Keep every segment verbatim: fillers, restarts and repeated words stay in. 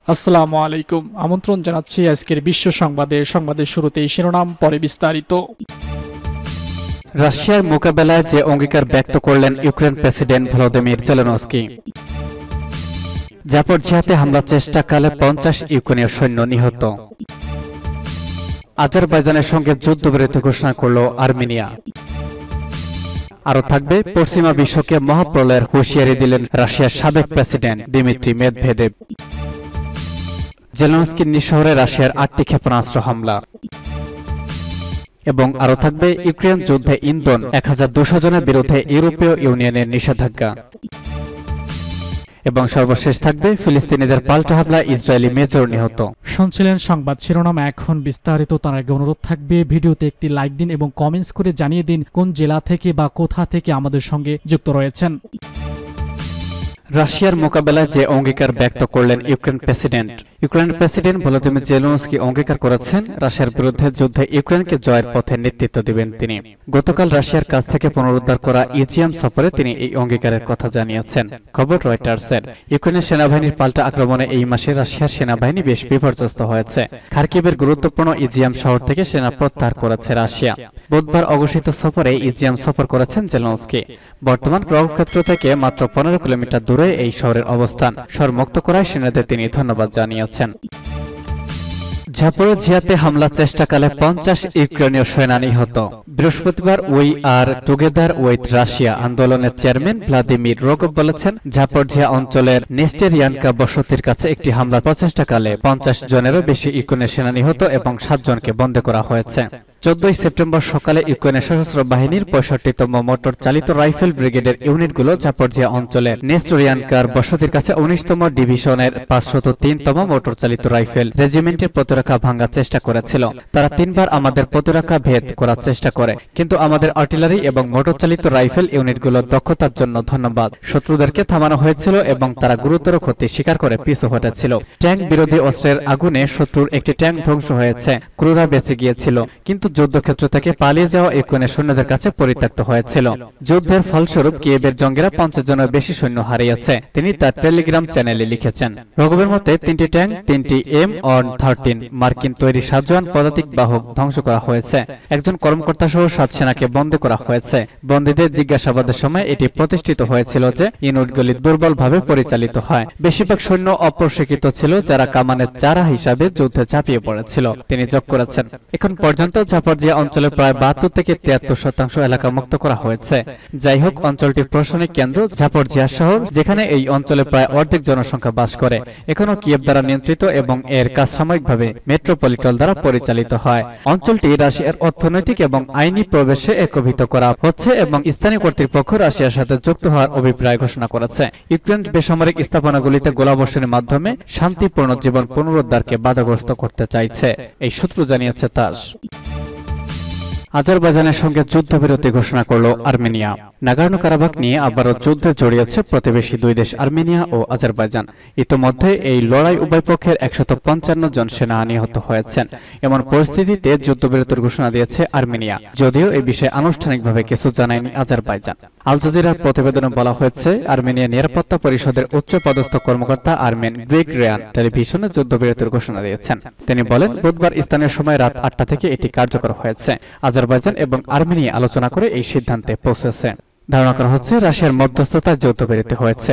আসসালামু আলাইকুম। আমন্ত্রণ জানাচ্ছি আজকের বিশ্ব সংবাদে। সংবাদের শুরুতেই শিরোনাম, পরে বিস্তারিত। রাশিয়ার মোকাবেলায় যে অঙ্গীকার ব্যক্ত করলেন ইউক্রেন প্রেসিডেন্ট ভলোদিমির জেলেনস্কি। জাপোরঝিয়াতে হামলা চেষ্টাকালে পঞ্চাশ ইউক্রেনীয় সৈন্য নিহত। আজারবাইজানের সঙ্গে যুদ্ধবিরতি ঘোষণা করল আর্মেনিয়া। আরও থাকবে, পশ্চিমা বিশ্বকে মহাপ্রলয়ের হুঁশিয়ারি দিলেন রাশিয়ার সাবেক প্রেসিডেন্ট দিমিত্রি মেদভেদেভ। জেলেনস্কির নিজ শহরে রাশিয়ার আটটি ক্ষেপণাস্ত্র হামলা। এবং আরও থাকবে, ইউক্রেন যুদ্ধে ইন্ধন এক হাজার দুশো জনের বিরুদ্ধে ইউরোপীয় ইউনিয়নের নিষেধাজ্ঞা। এবং সর্বশেষ থাকবে, ফিলিস্তিনিদের পাল্টা হামলা, ইসরায়েলি মেজর নিহত। শুনছিলেন সংবাদ শিরোনাম, এখন বিস্তারিত। তার আগে অনুরোধ থাকবে, ভিডিওতে একটি লাইক দিন এবং কমেন্টস করে জানিয়ে দিন কোন জেলা থেকে বা কোথা থেকে আমাদের সঙ্গে যুক্ত রয়েছেন। রাশিয়ার মোকাবেলায় যে অঙ্গীকার ব্যক্ত করলেন ইউক্রেন প্রেসিডেন্ট ইউক্রেনের প্রেসিডেন্ট ভলোদিমির জেলেনস্কি অঙ্গীকার করেছেন রাশিয়ার বিরুদ্ধে যুদ্ধে ইউক্রেনকে জয়ের পথে নেতৃত্ব দিবেন তিনি। গতকাল রাশিয়ার কাছ থেকে পুনরুদ্ধার করা ইজিএম সফরে তিনি এই অঙ্গীকারের কথা জানিয়েছেন। খবর রয়টার্সের। ইউক্রেনের সেনাবাহিনীর পাল্টা আক্রমণে এই মাসে রাশিয়ার সেনাবাহিনী বেশ বিপর্যস্ত হয়েছে। খার্কিভের গুরুত্বপূর্ণ ইজিএম শহর থেকে সেনা প্রত্যাহার করেছে রাশিয়া। বুধবার অঘোষিত সফরে ইজিএম সফর করেছেন জেলেনস্কি। বর্তমান কর্মক্ষেত্র থেকে মাত্র পনেরো কিলোমিটার দূরে এই শহরের অবস্থান। শহর মুক্ত করায় সেনাদের তিনি ধন্যবাদ জানিয়েছেন। জাপোরঝিয়াতে হামলা চেষ্টাকালে পঞ্চাশ ইউক্রেনীয় সেনা নিহত। বৃহস্পতিবার we are together with Russia আন্দোলনের চেয়ারম্যান ভ্লাদিমির রোগভ বলেছেন, জাপোরঝিয়া অঞ্চলের নেস্টেরিয়ানকা বসতির কাছে একটি হামলা প্রচেষ্টাকালে পঞ্চাশ জনেরও বেশি ইউক্রেনের সেনা নিহত এবং সাত জনকে বন্দী করা হয়েছে। চোদ্দই সেপ্টেম্বর সকালে ইউক্রেনের সশস্ত্র বাহিনীর পঁয়ষট্টিতম মোটর চালিত রাইফেল ব্রিগেডের ইউনিটগুলো জাপোরঝিয়া অঞ্চলের নেস্টোরিয়ানকার বসতির কাছে উনিশতম ডিভিশনের পাঁচশত তিনতম মোটর চালিত রাইফেল রেজিমেন্টের প্রতিরক্ষা ভাঙার চেষ্টা করেছিল। তারা তিনবার আমাদের প্রতিরক্ষা ভেদ করার চেষ্টা করে, কিন্তু আমাদের আর্টিলারি এবং মোটর চালিত রাইফেল ইউনিটগুলোর দক্ষতার জন্য ধন্যবাদ শত্রুদেরকে থামানো হয়েছিল এবং তারা গুরুতর ক্ষতি স্বীকার করে পিছু হটেছিল। ট্যাঙ্ক বিরোধী অস্ত্রের আগুনে শত্রুর একটি ট্যাঙ্ক ধ্বংস হয়েছে, ক্রুরা বেঁচে গিয়েছিল, কিন্তু যুদ্ধক্ষেত্র থেকে পালিয়ে যাওয়া ইউক্রেনের সৈন্যদের কাছে পরিত্যক্ত হয়েছিল। যুদ্ধের ফলস্বরূপ কিয়েভের জঙ্গিরা পঞ্চাশ জনের বেশি সৈন্য হারিয়েছে, তিনি তার টেলিগ্রাম চ্যানেলে লিখেছেন। রঘুবের মতে তিনটি ট্যাঙ্ক, তিনটি এম ওয়ান থার্টিন মার্কিন তৈরি সাত জন পদাতিক বাহক ধ্বংস করা হয়েছে। একজন কর্মকর্তা সহ সাত সেনাকে বন্দী করা হয়েছে। বন্দীদের জিজ্ঞাসাবাদের সময় এটি প্রতিষ্ঠিত হয়েছিল যে ইউনিটগুলি দুর্বলভাবে পরিচালিত হয়। বেশিরভাগ সৈন্য অপ্রশিক্ষিত ছিল, যারা কামানের চারা হিসাবে যুদ্ধে ঝাঁপিয়ে পড়েছিল, তিনি যোগ করেছেন। এখন পর্যন্ত জাপোরঝিয়া অঞ্চলের প্রায় বাহাত্তর থেকে তিয়াত্তর শতাংশ এলাকা মুক্ত করা হয়েছে। যাই হোক, অঞ্চলটির প্রশাসনিক কেন্দ্র জাপোরঝিয়া শহর, যেখানে এই অঞ্চলে প্রায় অর্ধেক জনসংখ্যা বাস করে, এখনো কিয়েভ দ্বারা নিয়ন্ত্রিত এবং এর কাজ সাময়িকভাবে মেট্রোপলিটন দ্বারা পরিচালিত হয়। অঞ্চলটি রাশিয়ার অর্থনৈতিক এবং আইনি প্রবেশে একীভূত করা হচ্ছে এবং স্থানীয় কর্তৃপক্ষ রাশিয়ার সাথে যুক্ত হওয়ার অভিপ্রায় ঘোষণা করেছে। ইউক্রেন বেসামরিক স্থাপনাগুলিতে গোলাবর্ষণের মাধ্যমে শান্তিপূর্ণ জীবন পুনরুদ্ধারকে বাধাগ্রস্ত করতে চাইছে, এই সূত্র জানিয়েছে তাস। আজারবাইজানের সঙ্গে যুদ্ধবিরতি ঘোষণা করল আর্মেনিয়া। নাগোর্নো কারাবাখ নিয়ে আবারও যুদ্ধে জড়িয়েছে প্রতিবেশী দুই দেশ আর্মেনিয়া ও আজারবাইজান। ইতোমধ্যে এই লড়াই উভয় পক্ষের একশত পঞ্চান্ন জন সেনা নিহত হয়েছেন। এমন পরিস্থিতিতে যুদ্ধবিরতির ঘোষণা দিয়েছে আর্মেনিয়া, যদিও এই বিষয়ে আনুষ্ঠানিকভাবে কিছু জানায়নি আজারবাইজান। আল জাজিরার প্রতিবেদনে বলা হয়েছে, আর্মেনিয়া নিরাপত্তা পরিষদের উচ্চ পদস্থ কর্মকর্তা আর্মেন গ্রিগরিয়ান টেলিভিশনে যুদ্ধবিরতির ঘোষণা দিয়েছেন। তিনি বলেন, বুধবার স্থানীয় সময় রাত আটটা থেকে এটি কার্যকর হয়েছে। আজারবাইজান এবং আর্মেনিয়া আলোচনা করে এই সিদ্ধান্তে পৌঁছেছে। ধারণা করা হচ্ছে রাশিয়ার মধ্যস্থতায় যুদ্ধবিরতি হয়েছে।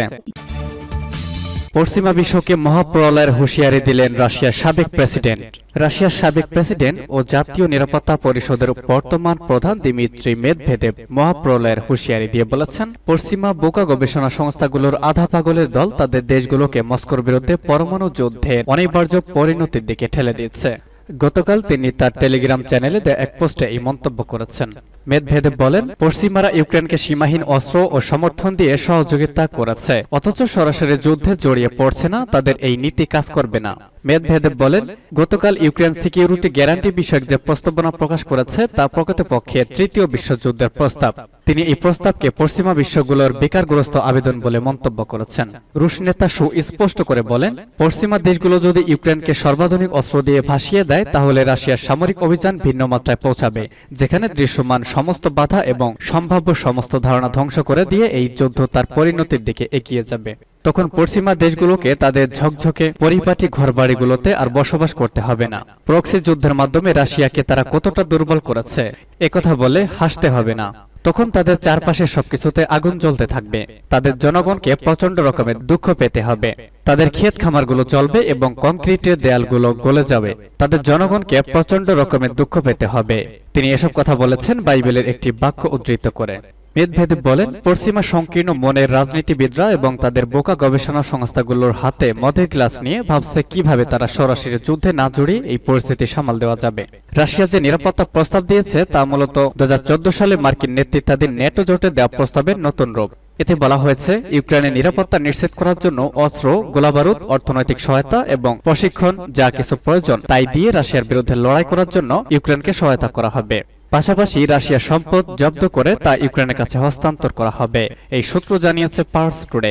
পশ্চিমা বিশ্বকে মহাপ্রলয়ের হুঁশিয়ারি দিলেন রাশিয়ার সাবেক প্রেসিডেন্ট রাশিয়ার সাবেক প্রেসিডেন্ট ও জাতীয় নিরাপত্তা পরিষদের বর্তমান প্রধান দিমিত্রি মেদভেদেভ মহাপ্রলয়ের হুঁশিয়ারি দিয়ে বলেছেন, পশ্চিমা বোকা গবেষণা সংস্থাগুলোর আধা পাগলের দল তাদের দেশগুলোকে মস্কোর বিরুদ্ধে পরমাণু যুদ্ধের অনিবার্য পরিণতির দিকে ঠেলে দিচ্ছে। গতকাল তিনি তার টেলিগ্রাম চ্যানেলে এক পোস্টে এই মন্তব্য করেছেন। মেদভেদেভ বলেন, পশ্চিমারা ইউক্রেনকে সীমাহীন অস্ত্র ও সমর্থন দিয়ে সহযোগিতা করেছে, অথচ সরাসরি যুদ্ধে জড়িয়ে পড়ছে না। তাদের এই নীতি কাজ করবে না। মেদভেদেভ বলেন, গতকাল ইউক্রেন সিকিউরিটি গ্যারান্টি বিষয়ক যে প্রস্তাবনা প্রকাশ করেছে তা প্রকৃতপক্ষে তৃতীয় বিশ্বযুদ্ধের প্রস্তাব। তিনি এই প্রস্তাবকে পশ্চিমা বিশ্বগুলোর বেকারগ্রস্ত আবেদন বলে মন্তব্য করেছেন। রুশ নেতা সুস্পষ্ট করে বলেন, পশ্চিমা দেশগুলো যদি ইউক্রেনকে সর্বাধুনিক অস্ত্র দিয়ে ভাসিয়ে দেয়, তাহলে রাশিয়ার সামরিক অভিযান ভিন্ন মাত্রায় পৌঁছাবে, যেখানে দৃশ্যমান সমস্ত বাধা এবং সম্ভাব্য সমস্ত ধারণা ধ্বংস করে দিয়ে এই যুদ্ধ তার পরিণতির দিকে এগিয়ে যাবে। তখন পশ্চিমা দেশগুলোকে তাদের ঝকঝকে পরিপাটি ঘরবাড়িগুলোতে আর বসবাস করতে হবে না। প্রক্সি যুদ্ধের মাধ্যমে রাশিয়াকে তারা কতটা দুর্বল করেছে একথা বলে হাসতে হবে না। তখন তাদের চারপাশে সবকিছুতে আগুন জ্বলতে থাকবে। তাদের জনগণকে প্রচন্ড রকমের দুঃখ পেতে হবে। তাদের ক্ষেত খামারগুলো জ্বলবে এবং কংক্রিটের দেয়ালগুলো গলে যাবে। তাদের জনগণকে প্রচন্ড রকমের দুঃখ পেতে হবে। তিনি এসব কথা বলেছেন বাইবেলের একটি বাক্য উদ্ধৃত করে। মেদভেদেভ বলেন, পশ্চিমা সংকীর্ণ মনের রাজনীতিবিদরা এবং তাদের বোকা গবেষণা সংস্থাগুলোর হাতে মদের গ্লাস নিয়ে ভাবছে কিভাবে তারা সরাসরি যুদ্ধে না জড়িয়ে এই পরিস্থিতি সামাল দেওয়া যাবে। রাশিয়া যে নিরাপত্তা প্রস্তাব দিয়েছে তা মূলত দু হাজার চোদ্দ সালে মার্কিন নেতৃত্বাধীন ন্যাটো জোটে দেওয়া প্রস্তাবের নতুন রূপ। এতে বলা হয়েছে, ইউক্রেনের নিরাপত্তা নিশ্চিত করার জন্য অস্ত্র, গোলাবারুদ, অর্থনৈতিক সহায়তা এবং প্রশিক্ষণ যা কিছু প্রয়োজন তাই দিয়ে রাশিয়ার বিরুদ্ধে লড়াই করার জন্য ইউক্রেনকে সহায়তা করা হবে। পাশাপাশি রাশিয়ার সম্পদ জব্দ করে তা ইউক্রেনের কাছে হস্তান্তর করা হবে, এই সূত্র জানিয়েছে পার্স টুডে।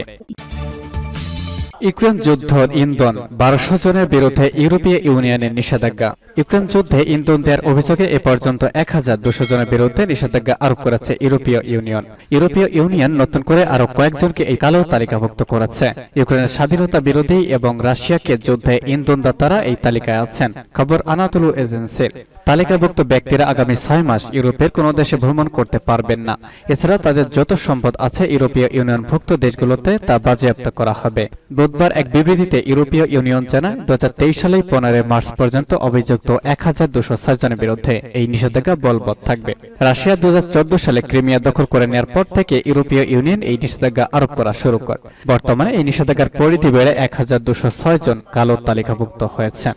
ইউক্রেন যুদ্ধ ইন্ধন বারোশো জনের বিরুদ্ধে ইউরোপীয় ইউনিয়নের নিষেধাজ্ঞা। ইউক্রেন যুদ্ধে ইন্ধন দেওয়ার অভিযোগে এ পর্যন্ত এক হাজার দুশো জনের বিরুদ্ধে নিষেধাজ্ঞা আরোপ করেছে ইউরোপীয় ইউনিয়ন। ইউরোপীয় ইউনিয়ন নতুন করে আরো কয়েকজনকে এই কালো তালিকাভুক্ত করেছে। ইউক্রেনের স্বাধীনতা বিরোধী এবং রাশিয়াকে যুদ্ধে ইন্ধনদাতারা এই তালিকায় আছেন, খবর আনাতোলু এজেন্সির। তালিকাভুক্ত ব্যক্তিরা আগামী ছয় মাস ইউরোপের কোনো দেশে ভ্রমণ করতে পারবেন না। এছাড়া তাদের যত সম্পদ আছে ইউরোপীয় ইউনিয়নভুক্ত দেশগুলোতে তা বাজেয়াপ্ত করা হবে। বুধবার এক বিবৃতিতে ইউরোপীয় ইউনিয়ন জানায়, দু হাজার তেইশ সালের পনেরোই মার্চ পর্যন্ত অভিযুক্ত এক হাজার দুশো ছয় জনের বিরুদ্ধে এই নিষেধাজ্ঞা বলবৎ থাকবে। রাশিয়া দু হাজার চোদ্দ সালে ক্রিমিয়া দখল করে নেওয়ার পর থেকে ইউরোপীয় ইউনিয়ন এই নিষেধাজ্ঞা আরোপ করা শুরু করে। বর্তমানে এই নিষেধাজ্ঞার পরিধি বেড়ে এক হাজার দুশো ছয় জন কালো তালিকাভুক্ত হয়েছে।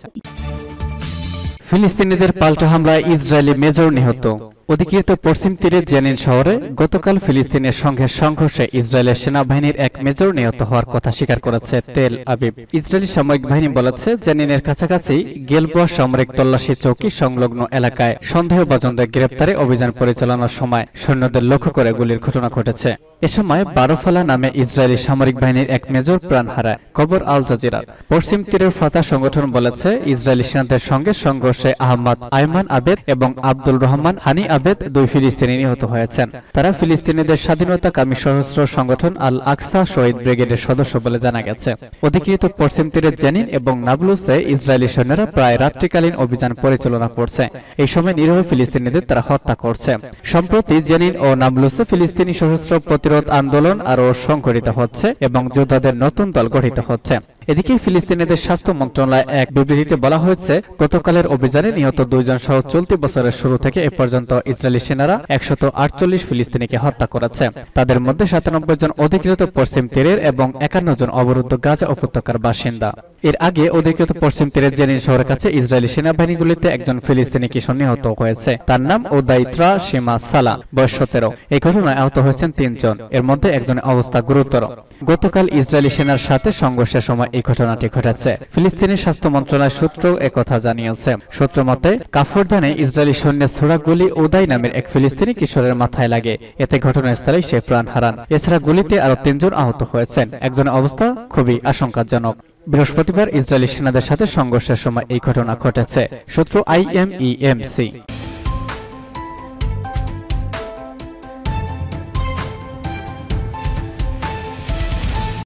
ফিলিস্তিনিদের পাল্টা হামলায় ইসরায়েলি মেজর নিহত। অধিকৃত পশ্চিম তীরের জেনিন শহরে গতকাল ফিলিস্তিনের সঙ্গে সংঘর্ষে ইসরায়েলের সেনাবাহিনীর এক মেজর নিহত হওয়ার কথা স্বীকার করেছে তেল আবিব। ইসরায়েলি সামরিক বাহিনী বলেছে, জেনিনের কাছাকাছি গেলবোয়া সামরিক তল্লাশি চৌকি সংলগ্ন এলাকায় সন্দেহভাজনদের গ্রেপ্তারে অভিযান পরিচালনার সময় সৈন্যদের লক্ষ্য করে গুলির ঘটনা ঘটেছে। এ সময় বারোফালা নামে ইসরায়েলি সামরিক বাহিনীর এক মেজর প্রাণ হারায়, খবর আল জাজিরার। পশ্চিম তীরের ফাতাহ সংগঠন বলেছে, ইসরায়েলি সেনাদের সঙ্গে সংঘর্ষে আহমদ আয়মান আবেদ এবং আব্দুল রহমান হানি আবেদ দুই ফিলিস্তিনি নিহত হয়েছেন। তারা ফিলিস্তিনিদের স্বাধীনতাকামী সশস্ত্র সংগঠন আল আকসা শহীদ ব্রিগেডের সদস্য বলে জানা গেছে। অধিকৃত পশ্চিম তীরের জেনিন এবং নাবলুসে ইসরায়েলি সৈন্যরা প্রায় রাত্রিকালীন অভিযান পরিচালনা করছে। এই সময় নিরীহ ফিলিস্তিনিদের তারা হত্যা করছে। সম্প্রতি জেনিন ও নাবলুসে ফিলিস্তিনি সশস্ত্র প্রতিরোধ আন্দোলন আরও সংগঠিত হচ্ছে এবং যোদ্ধাদের নতুন দল গঠিত হচ্ছে। এদিকে ফিলিস্তিনিদের স্বাস্থ্য মন্ত্রণালয় এক বিবৃতিতে বলা হয়েছে, গতকালের অভিযানে নিহত দুইজন সহ চলতি বছরের শুরু থেকে এ পর্যন্ত ইসরায়েলি সেনারা একশত আটচল্লিশ ফিলিস্তিনিকে হত্যা করেছে। তাদের মধ্যে সাতানব্বই জন অধিকৃত পশ্চিম তীরের এবং একান্ন জন অবরুদ্ধ গাজা উপত্যকার বাসিন্দা। এর আগে অধিকৃত পশ্চিম তীরের জেনিন শহরের কাছে ইসরায়েলি সেনাবাহিনীগুলিতে একজন ফিলিস্তিনি কিশোর নিহত হয়েছে। তার নাম ওদাইত্রা সীমা সালা, বয়স সতেরো। এই ঘটনায় আহত হয়েছেন তিনজন, এর মধ্যে একজনের অবস্থা গুরুতর। গতকাল ইসরায়েলি সেনার সাথে সংঘর্ষের সময় এই ঘটনাটি ঘটেছে। ফিলিস্তিনি স্বাস্থ্য মন্ত্রণালয় সূত্র একথা জানিয়েছে। সূত্র মতে, কাফরদানে ইসরায়েলি সৈন্যের ছোড়া গুলি ওদাই নামের এক ফিলিস্তিনি কিশোরের মাথায় লাগে। এতে ঘটনাস্থলেই সে প্রাণ হারান। এছাড়া গুলিতে আরো তিনজন আহত হয়েছেন, একজনের অবস্থা খুবই আশঙ্কাজনক। বৃহস্পতিবার ইসরায়েলি সেনাদের সাথে সংঘর্ষের সময় এই ঘটনা ঘটেছে, সূত্র I M E M C.